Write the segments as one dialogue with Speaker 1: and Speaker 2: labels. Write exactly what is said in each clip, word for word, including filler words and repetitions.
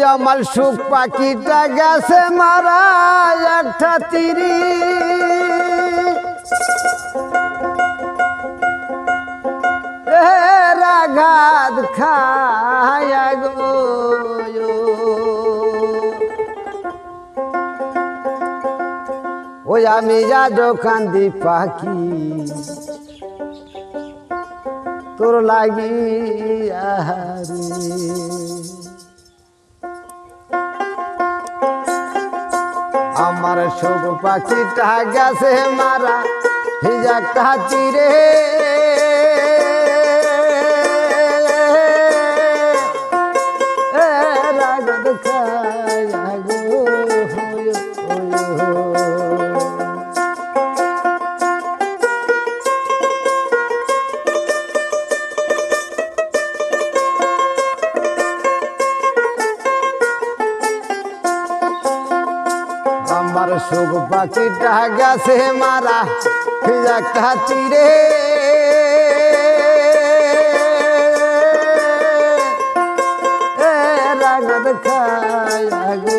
Speaker 1: আমার সুখ পাখিটা গেছে মারা একটা তিরি রাগাত খায়া গো ওই আমি যা কান্দি পাখি তোর লাগি আমার সুখ পাখিটা গেছে মারা একটা তীরে রাগাত খায়া গো আমার সুখ পাখিটা গেছে মারা একটা তীরে রাগাত খায়া গো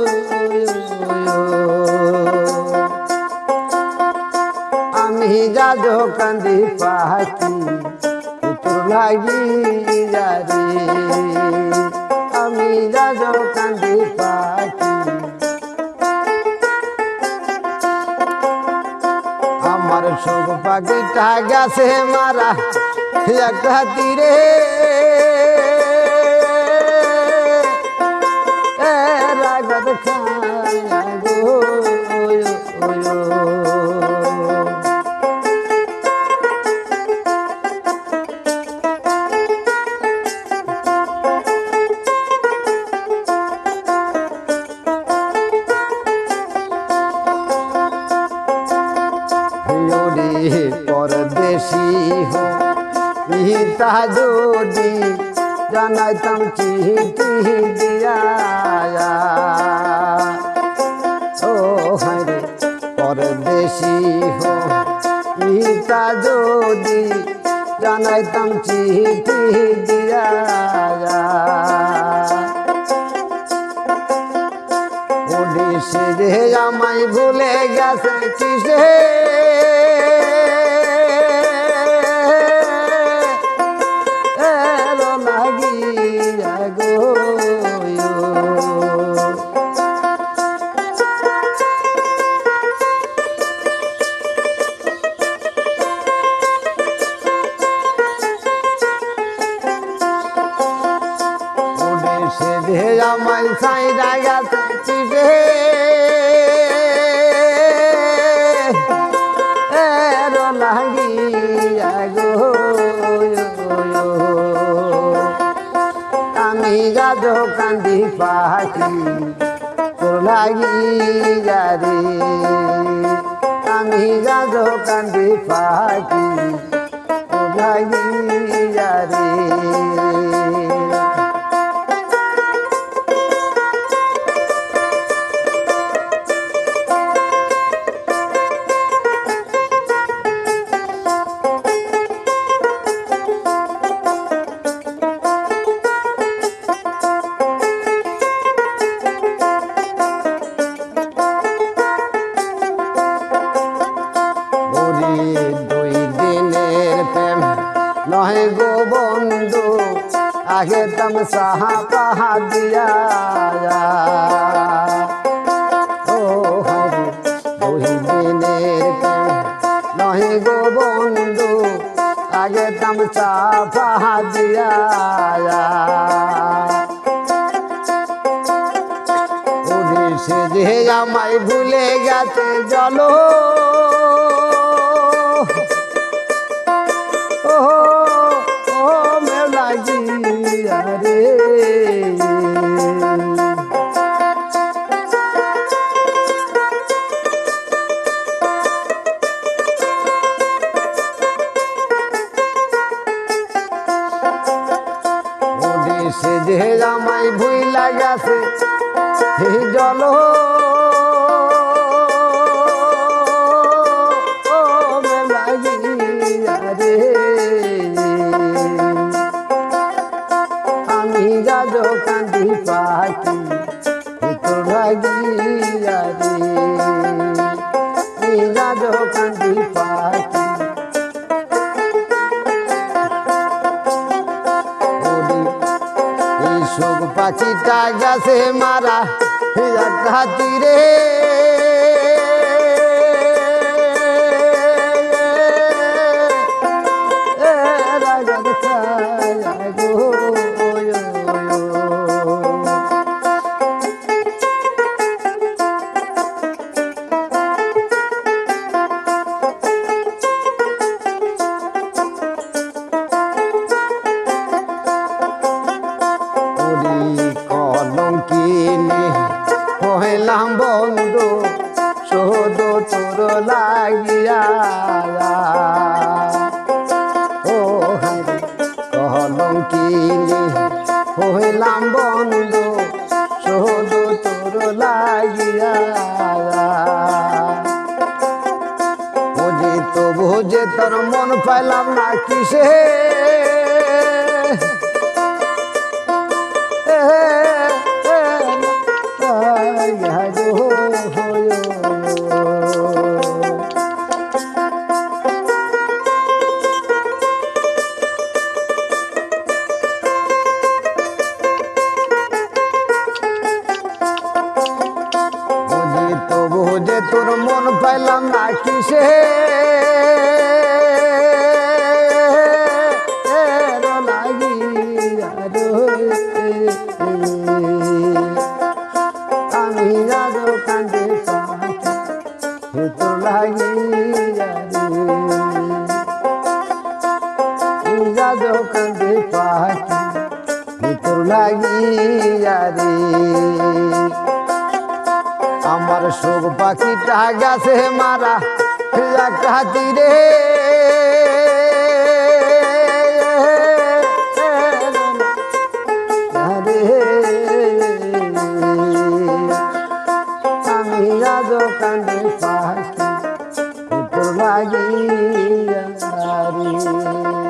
Speaker 1: আমি যা কান্দি পাখি তোর লাগি যারে আমি যা কান্দি পাখি আমার সুখ পাখিটা গেছে মারা একটা তীরে রাগাত খায়া গো পরদেশি হিতা যদি জানাইতাম চিঠি দিয়া ও হরে পরদেশি হিতা যদি জানাইতাম চিঠি দিয়া ওডিসে যে আমায় ভুলে গেছে কিসে আমায় সাইডা গেছে লাগিয়া গো আমি যাদ কান্দি পাখি তোর লাগি যারে আমি যাদ কান্দি পাখি তোর লাগি যারে নহে গো বন্ধু আগে তম সাহা পাহা দিয়া ও হরি দুই দিনের নহে গো বন্ধু আগে তম সাহা পাহা দিয়া উড়িষে যে আমায় ভুলে গেছে জলো রে ওডিসে যে আমায় ভুইলা গেছে জল রে আমি যাদ কান্দি পাখি পাখিটা গেছে মারা একটা তীরে হইলাম বন্ধু শুধু তোর লাগিয়া ও হরে কলঙ্কিনী হইলাম বন্ধু শুধু তোর লাগিয়া বুঝি তো বুঝে তোর মন পাইলাম না কিসে বুঝে তোর মন পাইলাম না কিসে আমি যাদ কান্দে পাখি তোর লাগিয়া রে যাদ কান্দে পাখি তোর লাগিয়া রে আমার সুখ পাখিটা গেছে মারা একটা তীরে আমি আজ কান্দে পাখি তোর লাগিয়া রে।